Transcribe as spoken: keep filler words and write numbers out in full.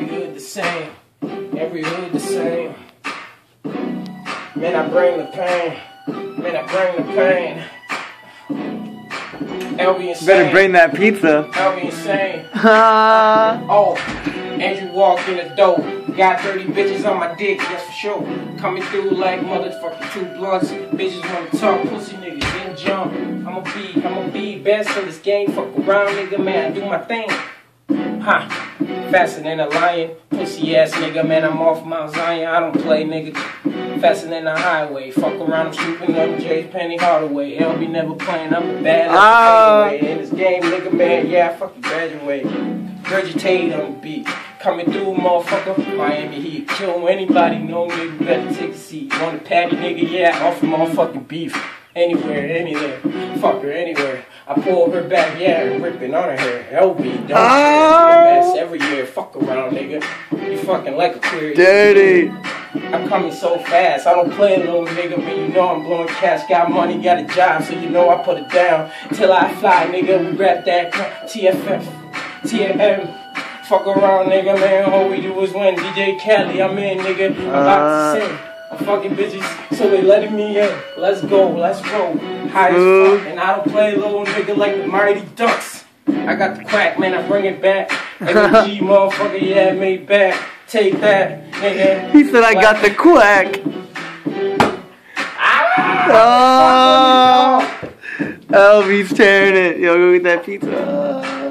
Every hood the same, every hood the same. Man, I bring the pain, man, I bring the pain. L B insane. Better bring that pizza. L B insane. Oh, Andrew walked in the door. Got thirty bitches on my dick, that's for sure. Coming through like motherfucking two blunts. Bitches wanna talk, pussy niggas then jump. I'ma be, I'ma be best in this game. Fuck around, nigga, man, I do my thing. Ha, faster than a lion. Pussy ass nigga, man, I'm off Mount Zion. I don't play, nigga. Faster than the highway. Fuck around, I'm shooting up Jay's Penny Hardaway. L B never playing, I'm a bad uh. In this game, nigga, man, yeah, I fucking graduate. Regurgitate on the beat. Coming through, motherfucker. Miami Heat. Kill anybody, no nigga, better take a seat. Want a patty, nigga, yeah, I offer motherfucking beef. Anywhere, anywhere. Fuck her anywhere. I pull her back, yeah, ripping on her hair. L B, don't care. Mess every year. Fuck around, nigga. You fucking like a queer. Dirty. I'm coming so fast. I don't play a little nigga, but you know I'm blowing cash. Got money, got a job, so you know I put it down. Till I fly, nigga. We rap that T F F, T F M. Fuck around, nigga, man. All we do is win. D J Khaled, I'm in, nigga. I'm about to sing. I'm fucking bitches, so they letting me in. Let's go, let's roll. High as fuck, and I don't play little nigga like the Mighty Ducks. I got the crack, man, I bring it back. M G, motherfucker, yeah, made back. Take that, nigga. He said I got the quack. Ah! Oh, L B's tearing it. Yo, go get that pizza.